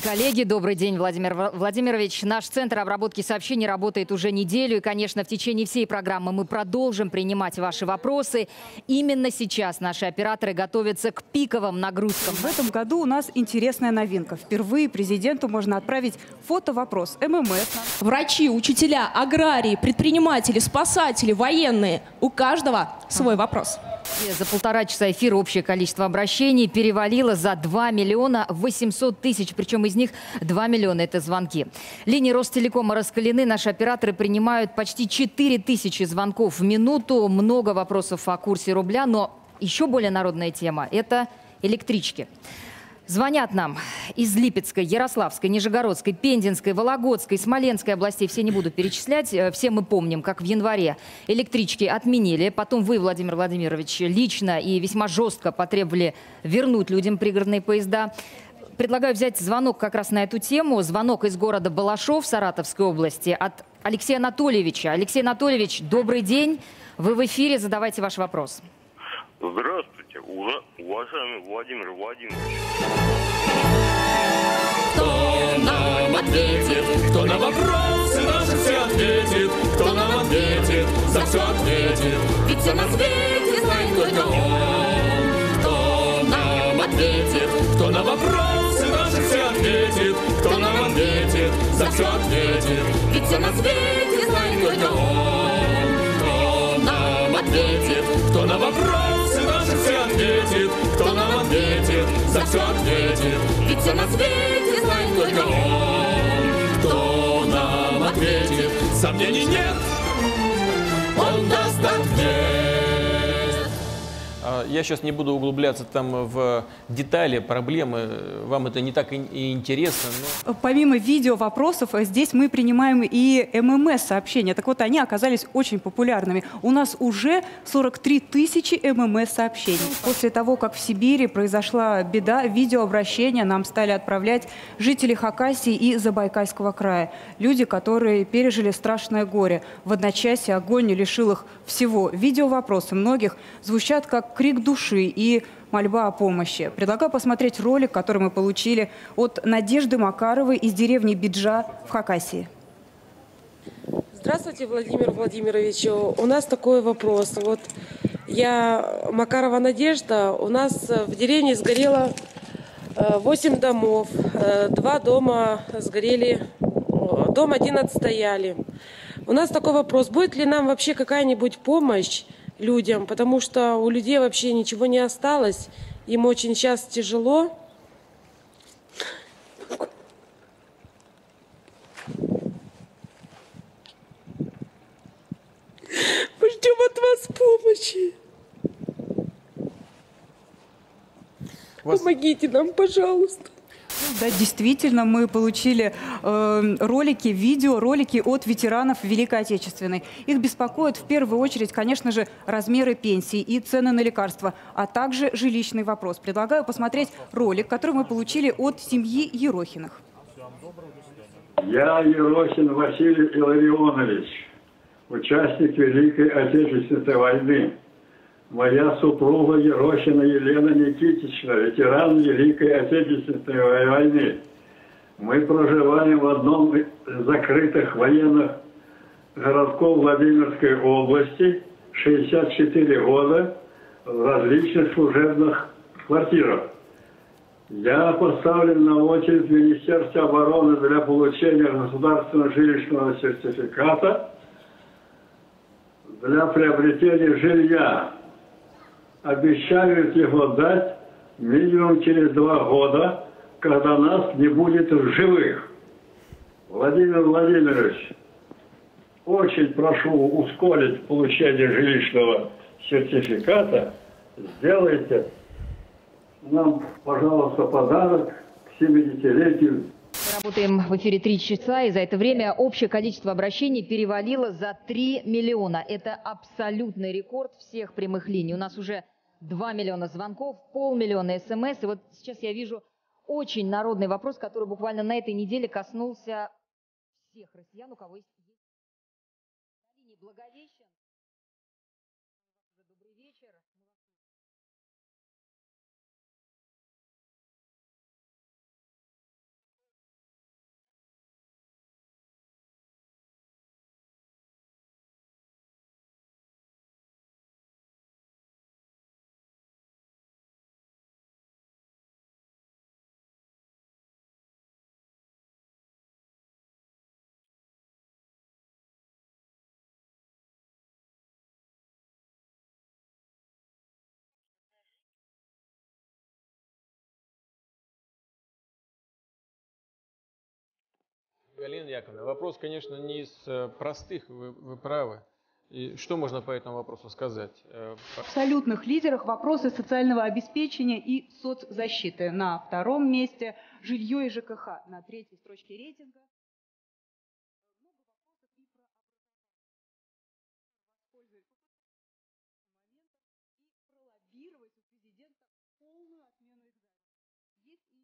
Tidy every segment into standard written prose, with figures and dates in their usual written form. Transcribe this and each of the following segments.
Коллеги, добрый день, Владимир Владимирович. Наш центр обработки сообщений работает уже неделю. И, конечно, в течение всей программы мы продолжим принимать ваши вопросы. Именно сейчас наши операторы готовятся к пиковым нагрузкам. В этом году у нас интересная новинка. Впервые президенту можно отправить фото-вопрос ММС. Врачи, учителя, аграрии, предприниматели, спасатели, военные. У каждого свой вопрос. За 1,5 часа эфира общее количество обращений перевалило за 2 миллиона 800 тысяч. Причем из них 2 миллиона – это звонки. Линии Ростелекома раскалены. Наши операторы принимают почти 4000 звонков в минуту. Много вопросов о курсе рубля. Но еще более народная тема – это электрички. Звонят нам из Липецкой, Ярославской, Нижегородской, Пензенской, Вологодской, Смоленской областей. Все не буду перечислять. Все мы помним, как в январе электрички отменили. Потом вы, Владимир Владимирович, лично и весьма жестко потребовали вернуть людям пригородные поезда. Предлагаю взять звонок как раз на эту тему. Звонок из города Балашов Саратовской области от Алексея Анатольевича. Алексей Анатольевич, добрый день. Вы в эфире, задавайте ваш вопрос. Здравствуйте, уважаемый Владимир Владимирович. Кто нам ответит, кто на вопросы наши все ответит, кто нам ответит, за все ответит, ведь все на свете знает только он. Кто нам ответит, кто на вопросы наши все ответит, кто нам ответит, за все ответит, ведь все на свете знает только он. Кто нам ответит, кто на вопросы наши все ответит, кто нам ответит, за все ответит, ведь все на свете знает только он. Кто нам ответит, сомнений нет, он даст ответ. Я сейчас не буду углубляться там в детали, проблемы. Вам это не так и интересно. Но... Помимо видео-вопросов, здесь мы принимаем и ММС-сообщения. Так вот, они оказались очень популярными. У нас уже 43 тысячи ММС-сообщений. После того, как в Сибири произошла беда, видеообращения нам стали отправлять жители Хакасии и Забайкальского края. Люди, которые пережили страшное горе. В одночасье огонь лишил их всего. Видео-вопросы многих звучат как крик души и мольба о помощи. Предлагаю посмотреть ролик, который мы получили от Надежды Макаровой из деревни Биджа в Хакасии. Здравствуйте, Владимир Владимирович. У нас такой вопрос. Вот я Макарова Надежда. У нас в деревне сгорело 8 домов. 2 дома сгорели, дом 1 отстояли. У нас такой вопрос. Будет ли нам вообще какая-нибудь помощь людям, потому что у людей вообще ничего не осталось, им очень сейчас тяжело. Мы ждем от вас помощи. Помогите нам, пожалуйста. Да, действительно, мы получили ролики, видеоролики от ветеранов Великой Отечественной. Их беспокоят в первую очередь, конечно же, размеры пенсий и цены на лекарства, а также жилищный вопрос. Предлагаю посмотреть ролик, который мы получили от семьи Ерохиных. Я Ерохин Василий Илларионович, участник Великой Отечественной войны. Моя супруга Ерохина Елена Никитична, ветеран Великой Отечественной войны. Мы проживаем в одном из закрытых военных городков Владимирской области, 64 года, в различных служебных квартирах. Я поставлен на очередь в Министерстве обороны для получения государственного жилищного сертификата для приобретения жилья. Обещают его дать минимум через 2 года, когда нас не будет в живых. Владимир Владимирович, очень прошу ускорить получение жилищного сертификата. Сделайте нам, пожалуйста, подарок к 70-летию. Работаем в эфире 3 часа, и за это время общее количество обращений перевалило за 3 миллиона. Это абсолютный рекорд всех прямых линий. У нас уже 2 миллиона звонков, 500 000 смс. И вот сейчас я вижу очень народный вопрос, который буквально на этой неделе коснулся всех россиян, у кого есть Благовещен. Добрый вечер. Галина Яковлевна, вопрос, конечно, не из простых, вы правы. И что можно по этому вопросу сказать? В абсолютных лидерах вопросы социального обеспечения и соцзащиты. На втором месте жилье и ЖКХ. На третьей строчке рейтинга. Пролоббировать у президента полную отмену экзаменов. Есть и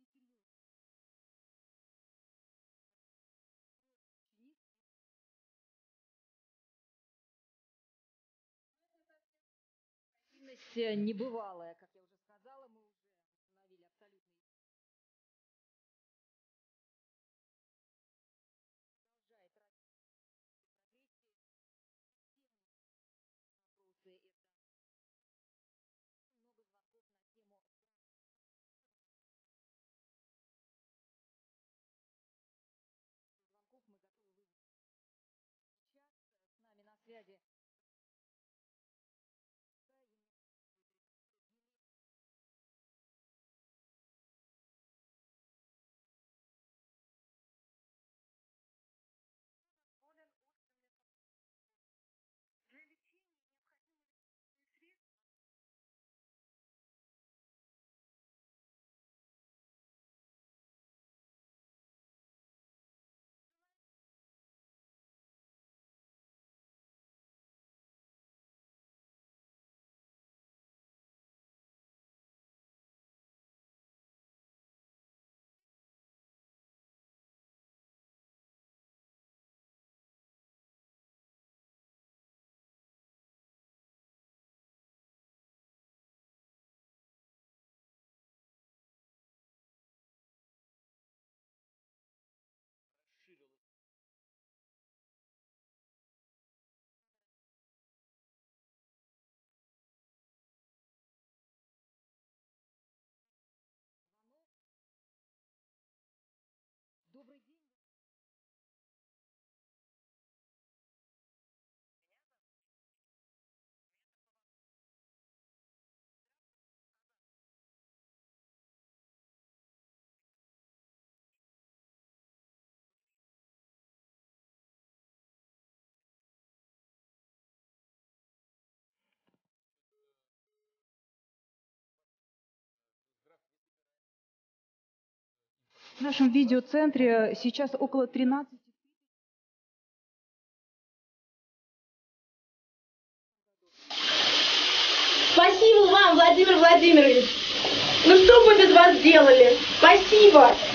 небывалая, как я уже сказала, мы уже установили абсолютный. Продолжает вопросы. Много звонков на тему. Звонков мы готовы вызвать. Сейчас с нами на связи. Добрый день. в нашем видеоцентре сейчас около 13. Спасибо вам, Владимир Владимирович. Ну что бы без вас делали? Спасибо.